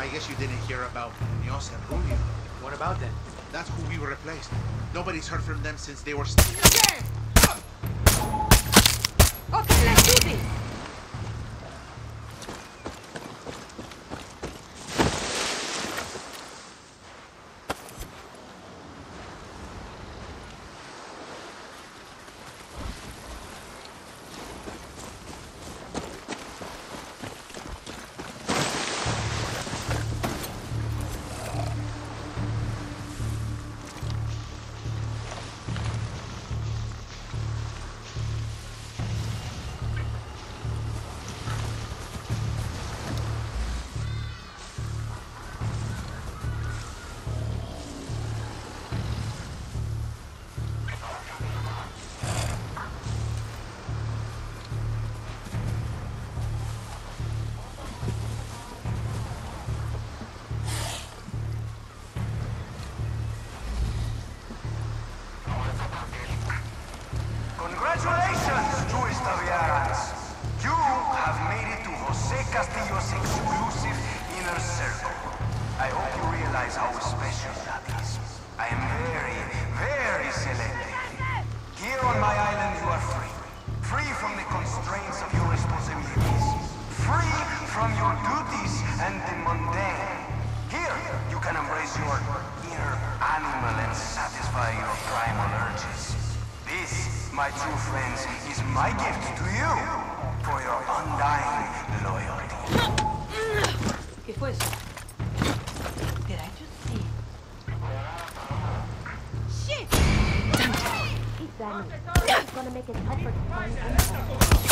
I guess you didn't hear about Munoz and Rubio. What about them? That's who we replaced. Nobody's heard from them since they were... Okay, let's do this! Congratulations, true Estaviarans! You have made it to Jose Castillo's exclusive inner circle. I hope you realize how special that is. I am very, very selective. Here on my island you are free. Free from the constraints of your responsibilities. Free from your duties and the mundane. Here you can embrace your inner animal and satisfy your primal urges. This, my true friends, is my gift to you for your undying loyalty. ¿Qué fue eso? Did I just see? Shit! Keep that. It's gonna make it tougher to find info.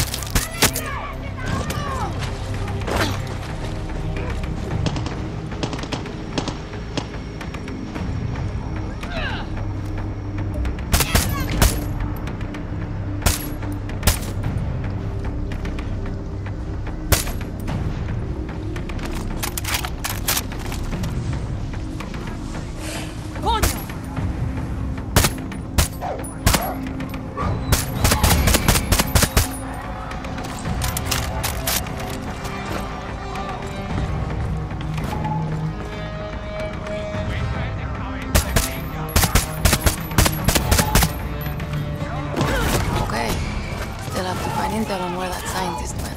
Intel on where that scientist went.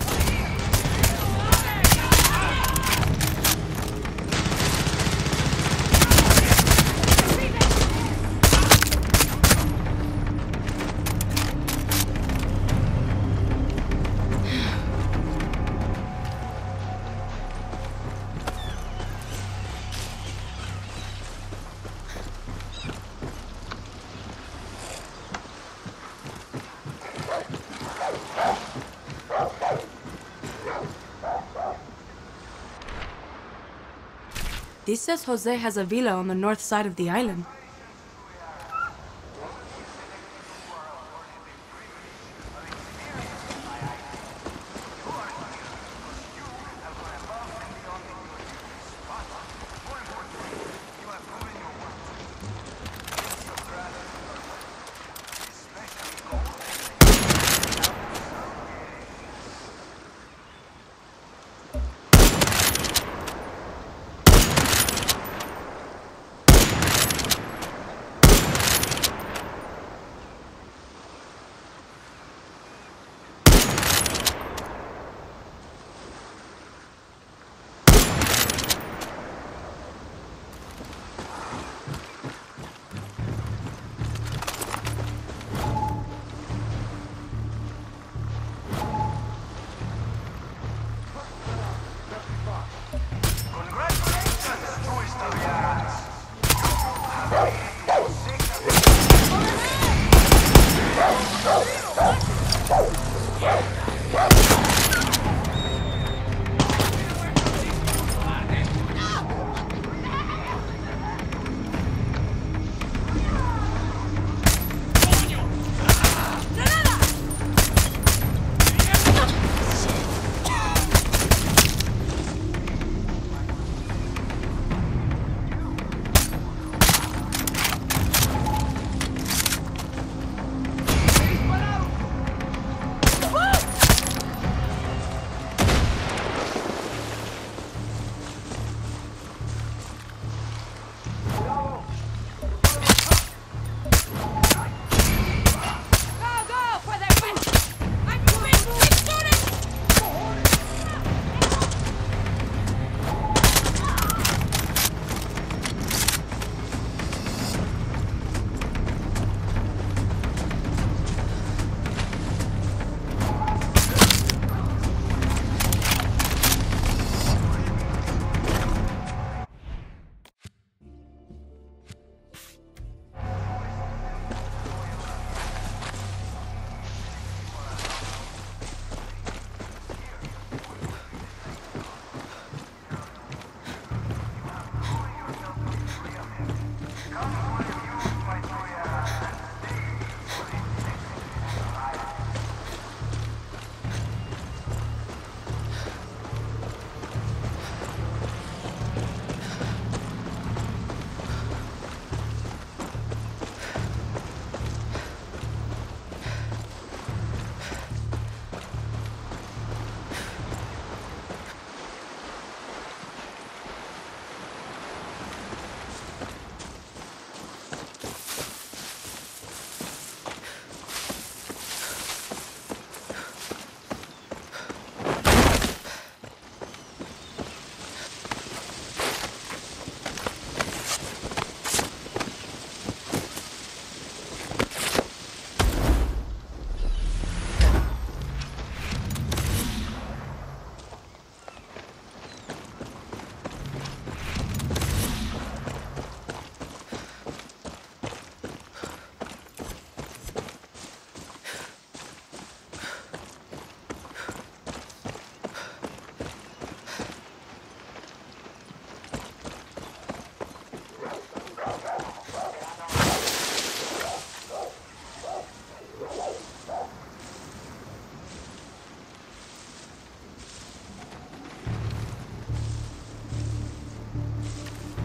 This says Jose has a villa on the north side of the island.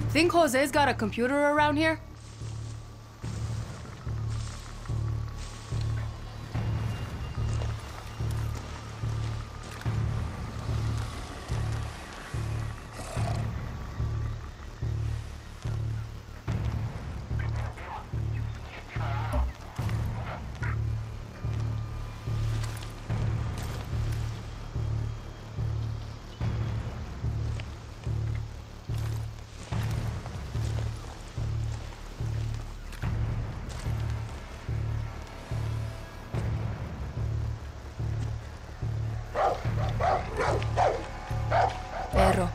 Think Jose's got a computer around here? Perro.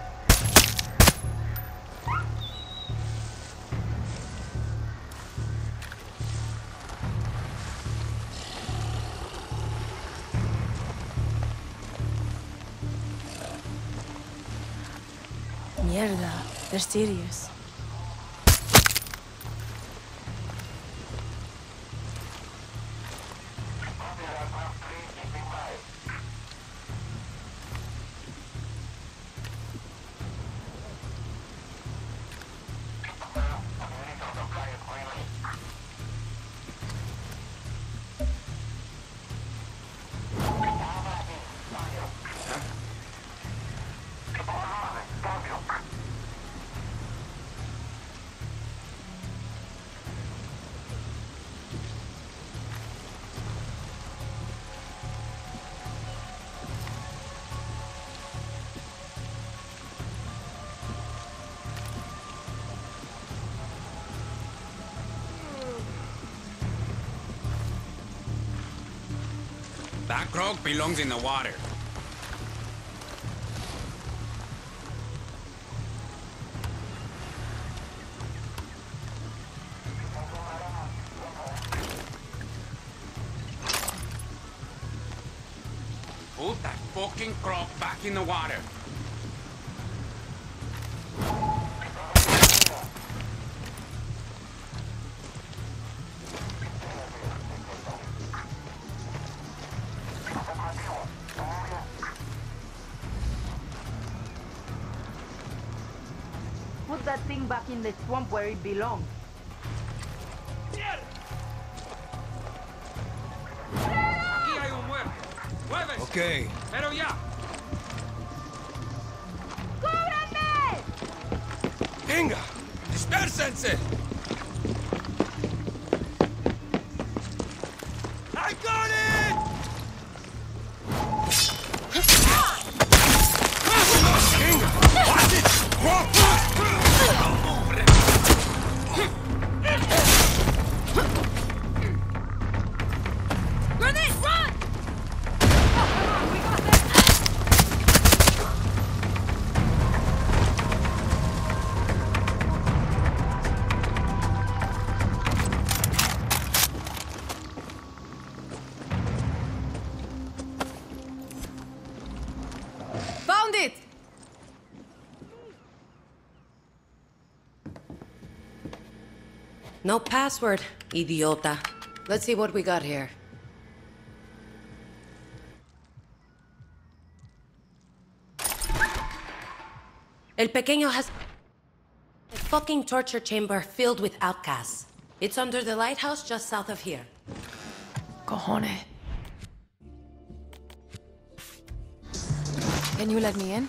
Mierda, they're serious. That croak belongs in the water. Put that fucking croak back in the water. Put that thing back in the swamp where it belongs. Aquí hay un muerto. Muévese. Okay. Pero ya. ¡Cúbrame! Venga! Dispérsense! I got it! Venga! Watch it! Grenade, run! Found it! No password, idiota. Let's see what we got here. El Pequeño has a fucking torture chamber filled with outcasts. It's under the lighthouse just south of here. Cojones. Can you let me in?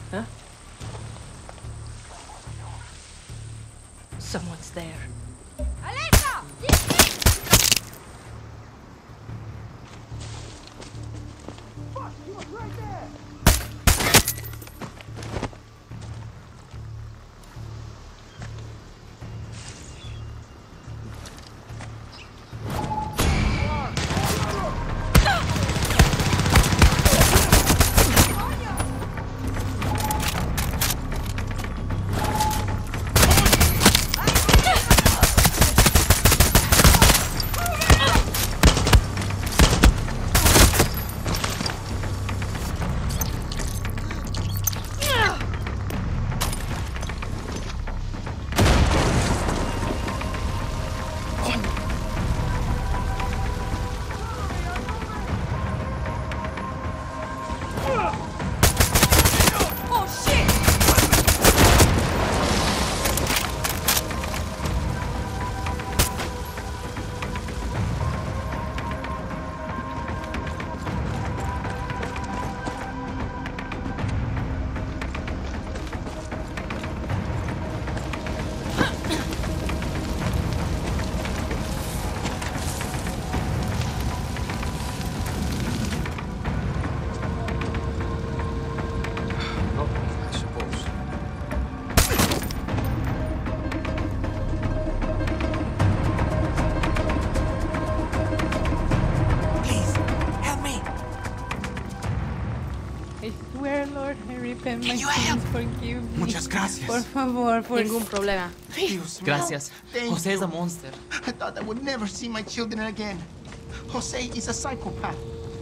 Huh? Someone's there. Can you help? Forgive me. Muchas gracias. Por favor, por... Ningún problema. Dios mío. Gracias. Thank Jose is a you. monster. I thought I would never see my children again. Jose is a psychopath.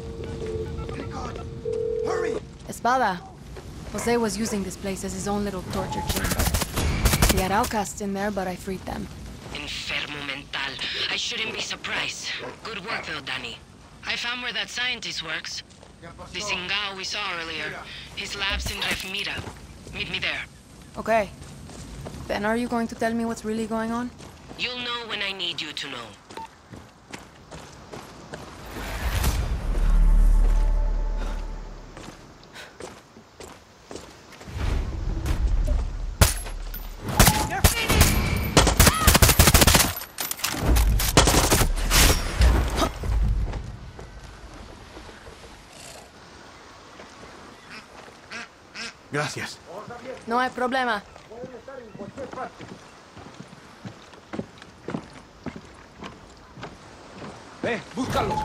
My God, hurry! Espada. Jose was using this place as his own little torture chamber. He had outcasts in there, but I freed them. Enfermo mental. I shouldn't be surprised. Good work, though, Danny. I found where that scientist works. The Singao we saw earlier. His lab's in Refmira. Meet me there. Okay. Then are you going to tell me what's really going on? You'll know when I need you to know. Gracias. No hay problema. ¡Búscalos!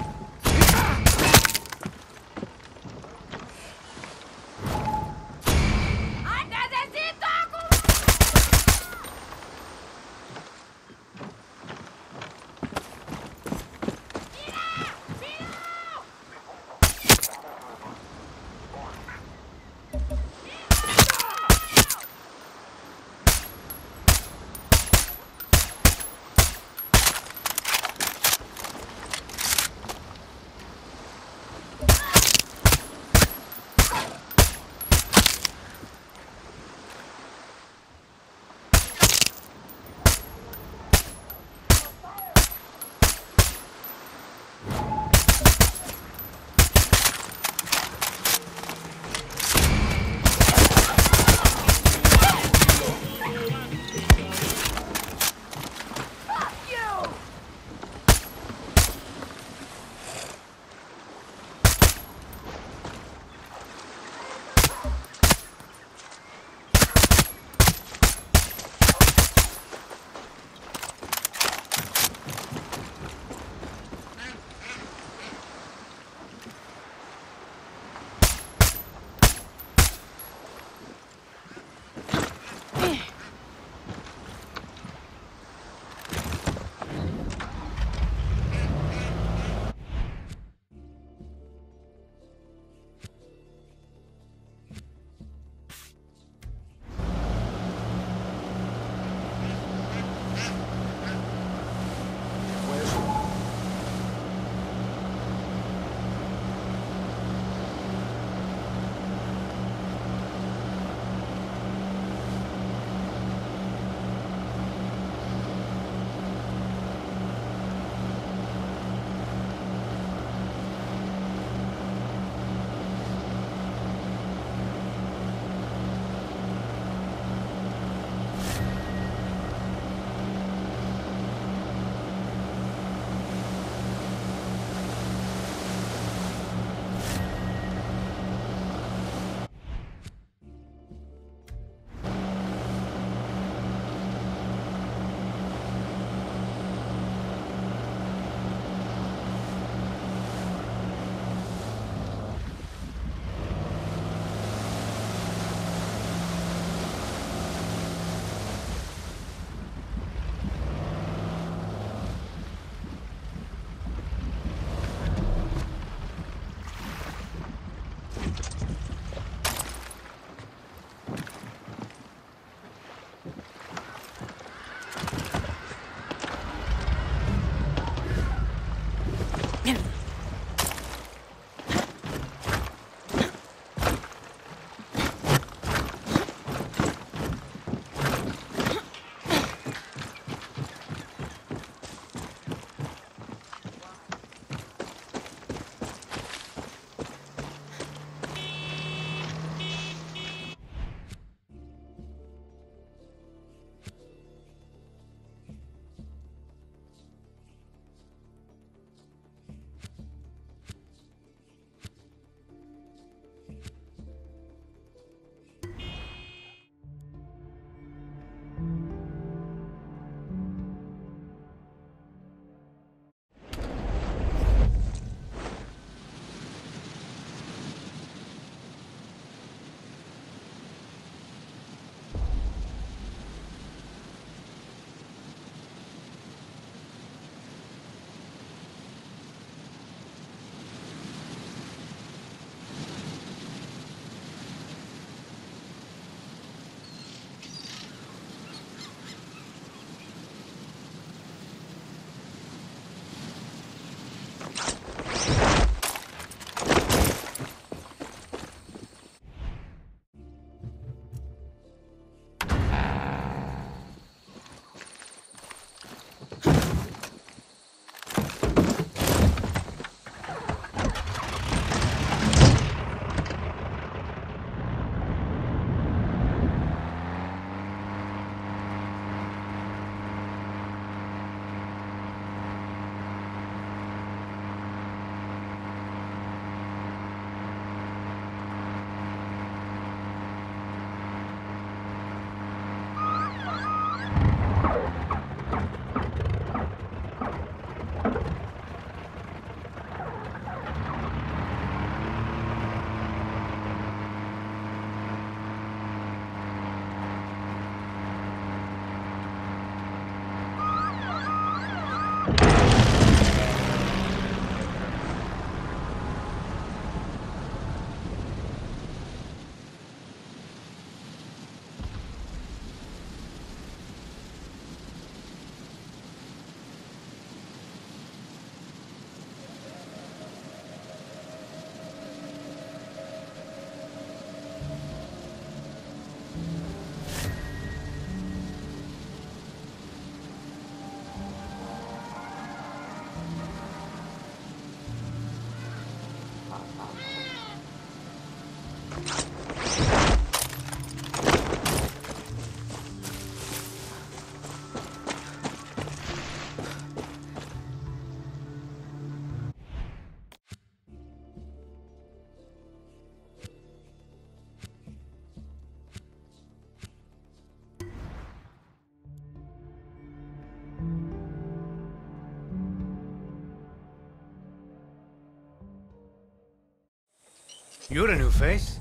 You're a new face.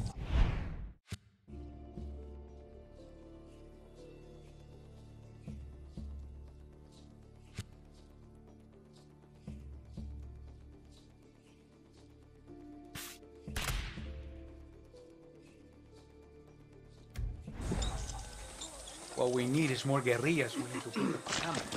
What we need is more guerrillas. We need to pick up the ammo.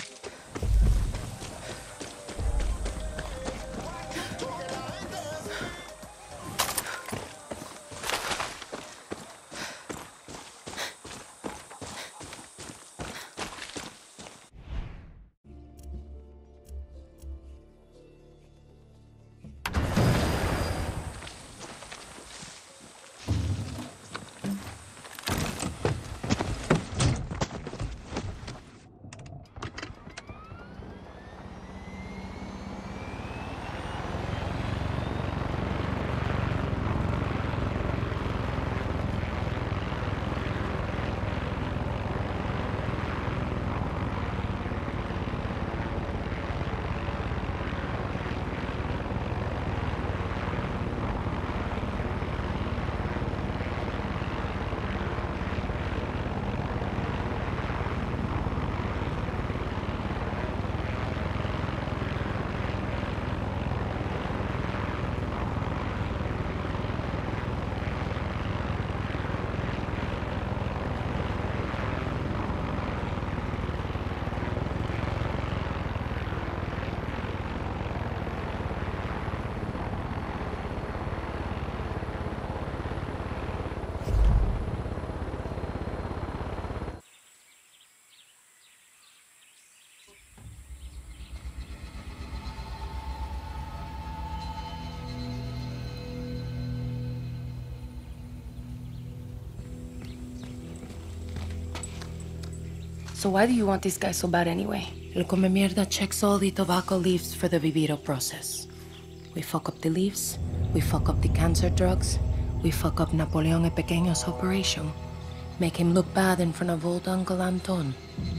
So why do you want this guy so bad anyway? El come mierda checks all the tobacco leaves for the viviro process. We fuck up the leaves, we fuck up the cancer drugs, we fuck up Napoleon el Pequeño's operation. Make him look bad in front of old Uncle Anton.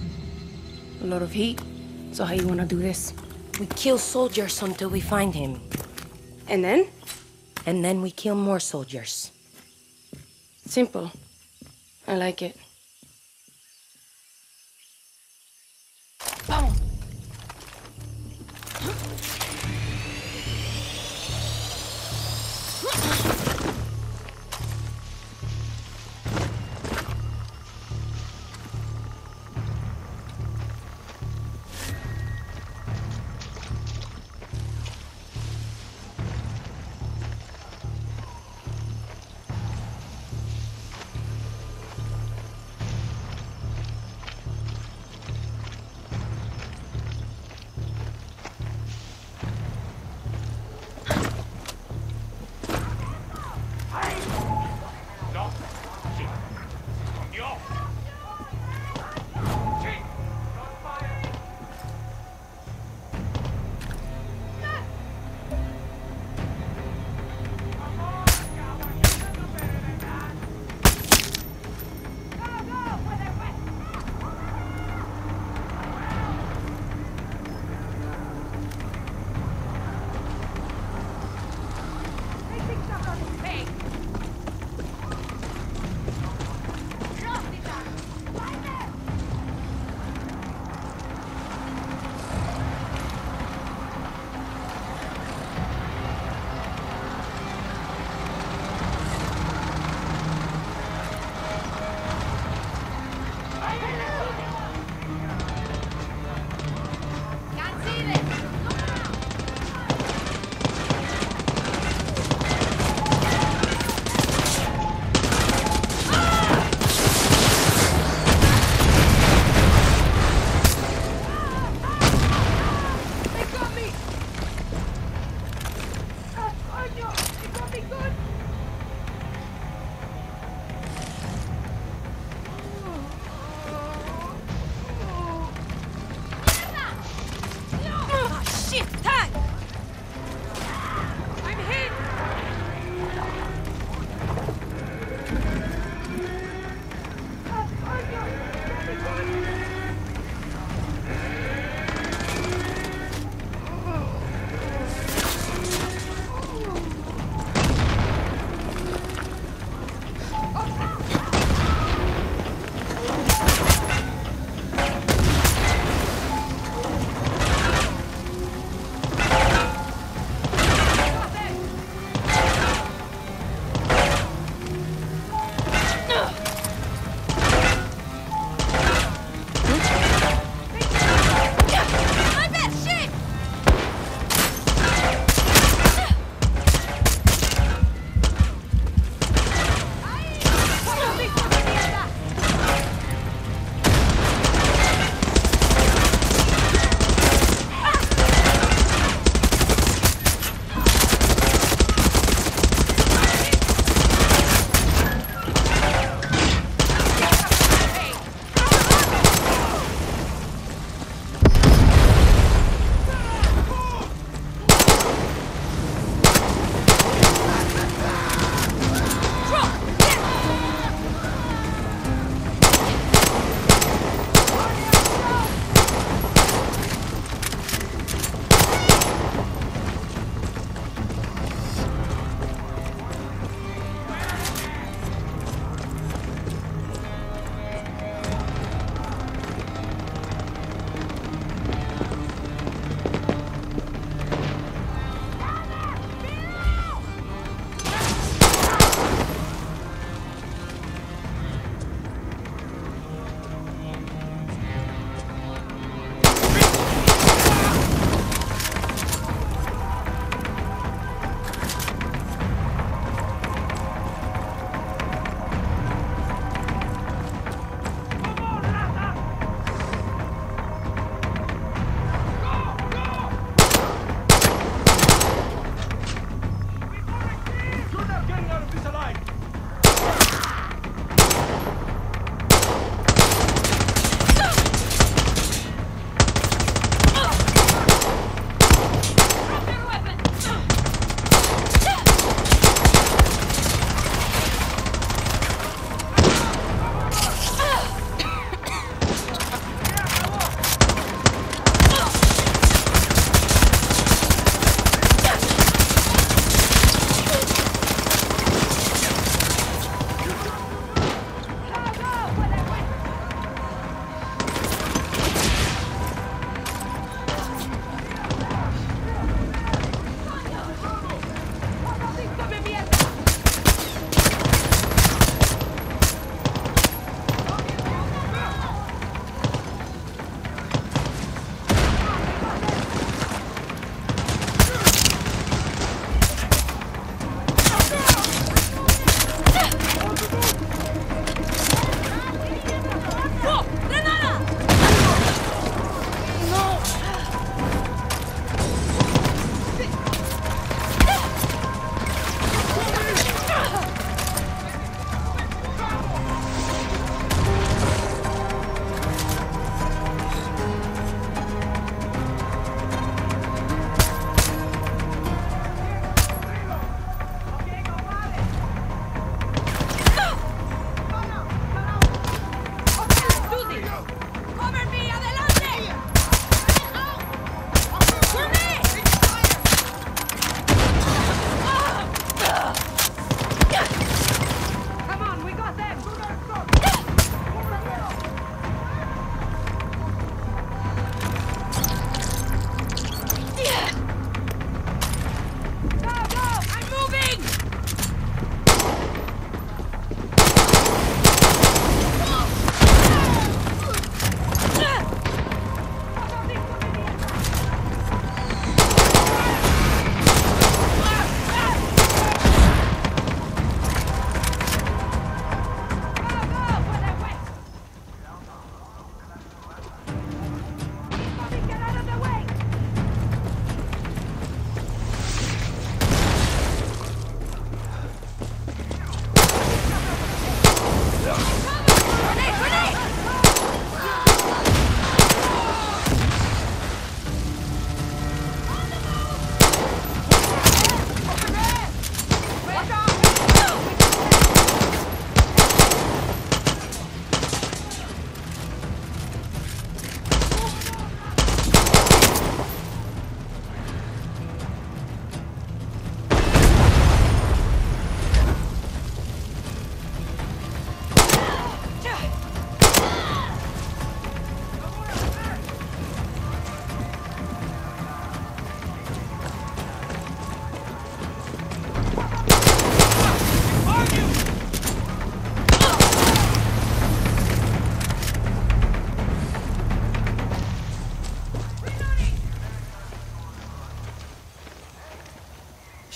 A lot of heat. So how you wanna do this? We kill soldiers until we find him. And then? And then we kill more soldiers. Simple. I like it. Vamos!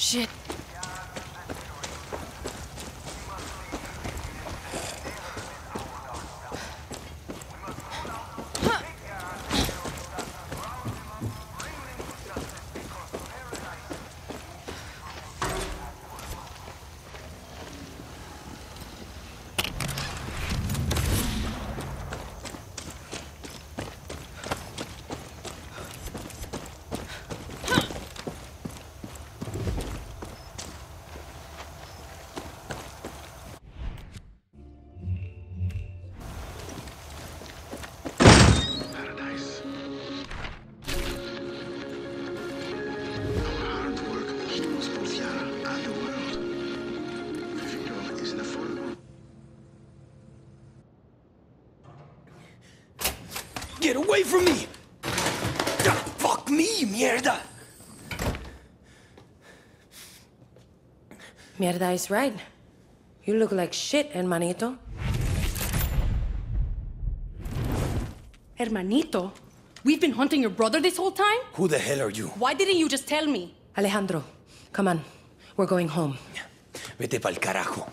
Shit. Get away from me! Fuck me, mierda! Mierda is right. You look like shit, hermanito. Hermanito? We've been hunting your brother this whole time? Who the hell are you? Why didn't you just tell me? Alejandro, come on. We're going home. Vete pa'l carajo.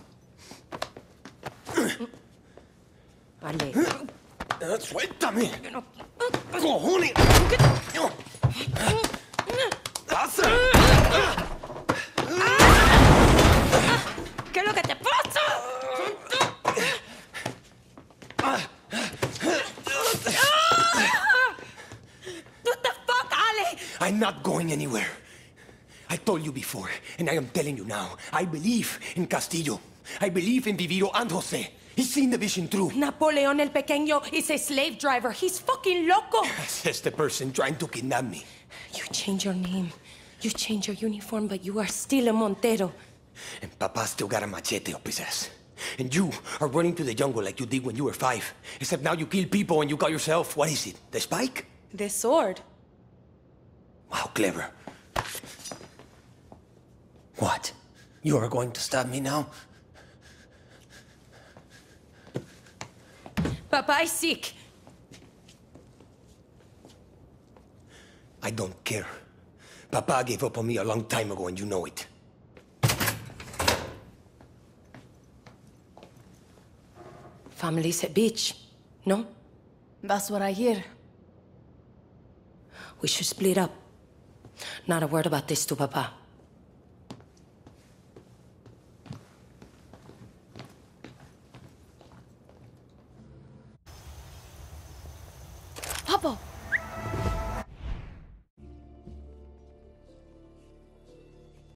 Ale. ¡Suéltame! ¡Cojones! ¡Pasa! ¿Qué es lo que te pasa? What the fuck, Ale? I'm not going anywhere. I told you before, and I am telling you now. I believe in Castillo. I believe in Vivido and Jose. He's seen the vision through. Napoleon el Pequeño is a slave driver. He's fucking loco. Says the person trying to kidnap me. You change your name. You change your uniform, but you are still a Montero. And Papa still got a machete up his ass. And you are running to the jungle like you did when you were 5. Except now you kill people and you call yourself, what is it, the Spike? The sword. Wow, clever. What? You are going to stab me now? Papa is sick. I don't care. Papa gave up on me a long time ago and you know it. Family's a bitch, no? That's what I hear. We should split up. Not a word about this to Papa. Papa!